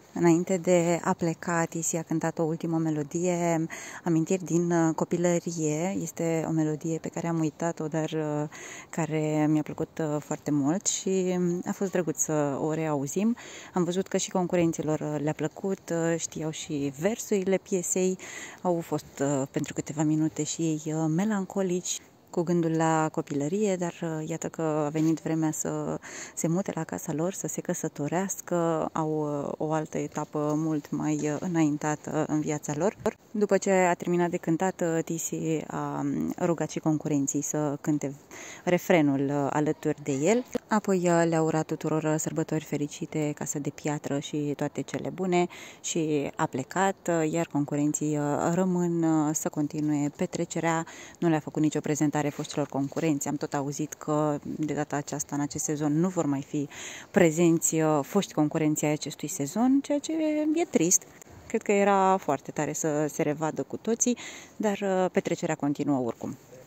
Înainte de a pleca, Tisi a cântat o ultimă melodie, amintiri din copilărie. Este o melodie pe care am uitat-o, dar care mi-a plăcut foarte mult și a fost drăguț să o reauzim. Am văzut că și concurenților le-a plăcut, știau și versurile piesei, au fost pentru câteva minute și ei melancolici, cu gândul la copilărie, dar iată că a venit vremea să se mute la casa lor, să se căsătorească, au o altă etapă mult mai înaintată în viața lor. După ce a terminat de cântat, Tisi a rugat și concurenții să cânte refrenul alături de el, apoi le-a urat tuturor sărbători fericite, casă de piatră și toate cele bune și a plecat, iar concurenții rămân să continue petrecerea. Nu le-a făcut nicio prezentare foștilor concurenți. Am tot auzit că de data aceasta, în acest sezon, nu vor mai fi prezenți foști concurenții ai acestui sezon, ceea ce e trist. Cred că era foarte tare să se revadă cu toții, dar petrecerea continuă oricum.